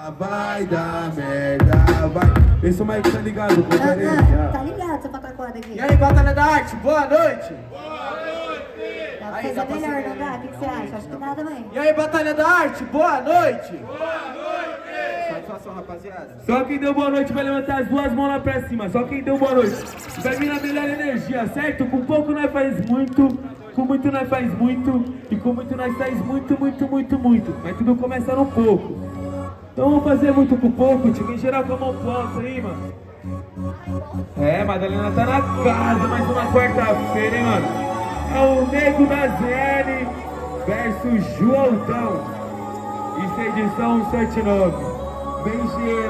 vai dar merda, vai. Esse é o Mike, tá ligado? Tá ligado, você pataquada aqui. E aí, Batalha da Arte, boa noite! Dá pra fazer melhor, não dá? O que você acha? Acho que dá também. E aí, Batalha da Arte, boa noite! Boa noite! Satisfação, rapaziada. Só quem deu boa noite vai levantar as duas mãos lá pra cima. Só quem deu boa noite vai vir na melhor energia, certo? Com pouco nós faz muito, com muito nós faz muito, e com muito nós faz muito, muito, muito, muito. Mas tudo começa no pouco. Então vamos fazer muito com pouco, tipo, em geral com a mão pro alto aí, mano. É, Madalena tá na casa, mais uma quarta-feira, hein, mano. É o Nego da ZN versus Joãozão. Isso é edição 79. Vem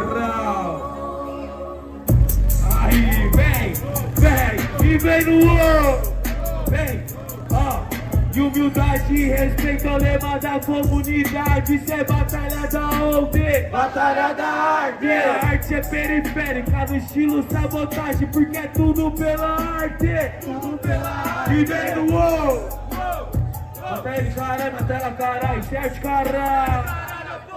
geral. Aí, vem, e vem no outro. Vem, ó. E humildade e respeito ao lema da comunidade. Isso é batalha da onde? Batalha da arte. A arte é periférica no estilo sabotagem, porque é tudo pela arte. Tudo pela arte. E vem no outro. Mata ele, caralho, mata ela, caralho, certo, caralho.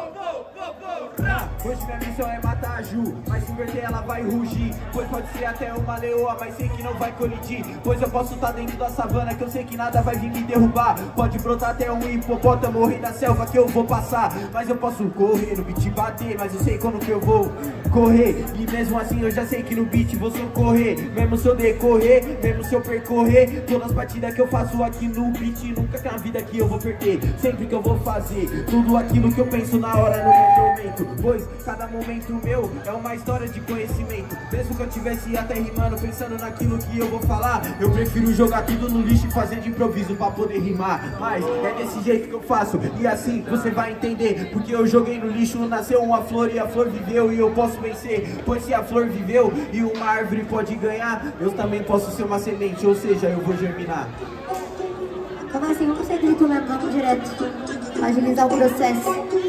Hoje minha missão é matar a Ju, mas se inverter ela vai rugir. Pois pode ser até uma leoa, mas sei que não vai colidir. Pois eu posso estar dentro da savana, que eu sei que nada vai vir me derrubar. Pode brotar até um hipopótamo, morrer da selva que eu vou passar. Mas eu posso correr, no beat bater, mas eu sei como que eu vou correr. E mesmo assim eu já sei que no beat vou socorrer. Mesmo se eu decorrer, mesmo se eu percorrer todas as batidas que eu faço aqui no beat, nunca tem uma vida que eu vou perder. Sempre que eu vou fazer tudo aquilo que eu penso na hora, no meu momento. Pois cada momento meu é uma história de conhecimento. Mesmo que eu tivesse até rimando, pensando naquilo que eu vou falar, eu prefiro jogar tudo no lixo e fazer de improviso pra poder rimar. Mas é desse jeito que eu faço, e assim você vai entender. Porque eu joguei no lixo, nasceu uma flor e a flor viveu, e eu posso vencer. Pois se a flor viveu e uma árvore pode ganhar, eu também posso ser uma semente, ou seja, eu vou germinar. Calma assim, vamos ser grito mesmo, vamos direto. Agilizar o processo.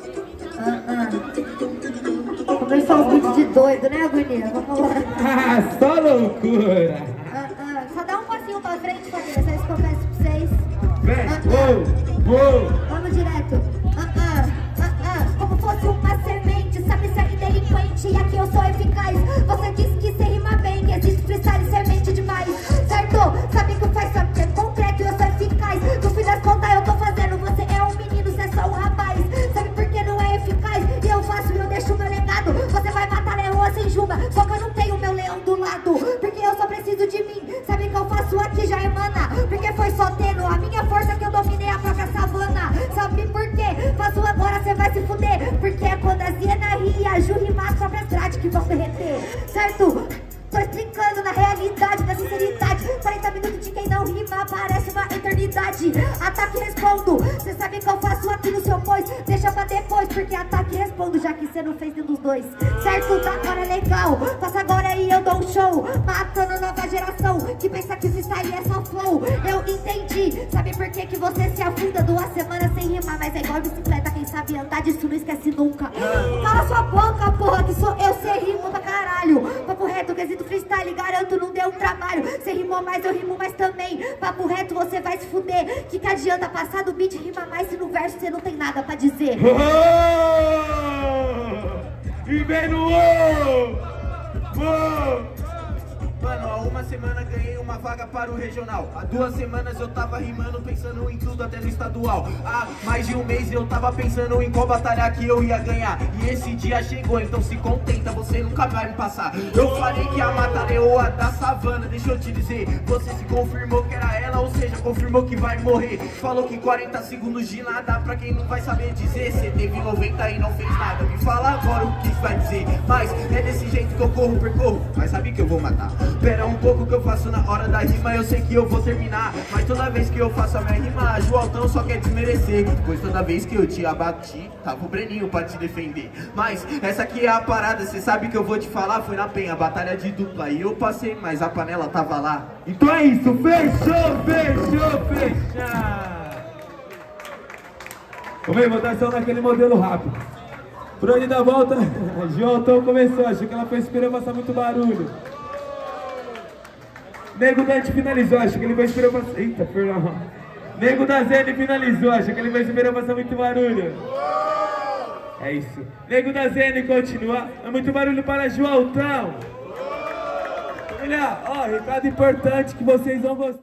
Começou um vídeo de doido, né, Agonia? Vamos lá. Só loucura. Só dá um passinho pra frente, família. Só isso que eu peço pra vocês. Vem, uou. Vamos direto. Como fosse uma semente, sabe ser delinquente. E aqui eu sou eficaz. Você disse que você rima bem, que existe freestyle semente demais. Certo? Sabe que faz saber é concreto e eu sou eficaz. No fim das contas eu tô fazendo. Você é um menino, você é só um rapaz. Sabe por que não é eficaz? E eu faço e eu deixo meu legado. Você vai matar leoa sem juba, só que eu não tenho meu leão do lado. Porque eu só preciso de mim. Sabe o que eu faço aqui já emana. Porque foi só tendo a minha força que eu dominei a própria savana. Sabe por quê? Faço agora, você vai se fuder. Porque é quando a Ziena ri e a Ju rimar, as próprias grades que vão derreter. Certo? Tô explicando na realidade, na sinceridade. 40 minutos de quem não rima parece uma eternidade. Ataque e respondo. Cê sabe que eu faço aqui no seu pois. Deixa pra depois, porque ataque e respondo. Já que cê não fez nenhum dos dois. Certo? Tá agora é legal. Passa agora e eu dou um show. Matando nova geração que pensa que freestyle é só flow. Eu entendi. Sabe por que que você se afunda 2 semanas sem rimar? Mas é igual bicicleta, quem sabe andar disso não esquece nunca. Cala sua boca, porra, que sou eu, cê rima pra caralho. Papo reto, quesito freestyle, garanto, não deu um trabalho. Cê rimou mais, eu rimo mais também. Papo reto, você vai se fuder. Que adianta passar do beat, rima mais se no verso cê não tem nada pra dizer. E vem no Mano, há 1 semana ganhei uma vaga para o regional. Há 2 semanas eu tava rimando, pensando em tudo até no estadual. Há mais de 1 mês eu tava pensando em qual batalha que eu ia ganhar. E esse dia chegou, então se contenta, você nunca vai me passar. Eu falei que ia matar a leoa da savana, deixa eu te dizer. Você se confirmou que era ela, ou seja, confirmou que vai morrer. Falou que 40 segundos de nada, pra quem não vai saber dizer. Você teve 90 e não fez nada, me fala agora o que vai dizer. Mas é desse jeito que eu corro, percorro, mas sabe que eu vou matar. Pera um pouco que eu faço na hora da rima, eu sei que eu vou terminar. Mas toda vez que eu faço a minha rima, a Joaltão só quer desmerecer. Pois toda vez que eu te abati, tava o Breninho pra te defender. Mas essa aqui é a parada, cê sabe que eu vou te falar. Foi na Penha, batalha de dupla, e eu passei, mas a panela tava lá. Então é isso, fechou. Vamos aí, votação naquele modelo rápido. Por onde dá a volta, a Joaltão começou, acho que ela foi esperando passar muito barulho. Nego Dante finalizou, acho que ele vai esperar passar. Eita, perdão. Nego da ZN finalizou, acho que ele vai esperar passar muito barulho. É isso. Nego da ZN continua. É muito barulho para Joãotão. Família, ó, recado importante que vocês vão gostar.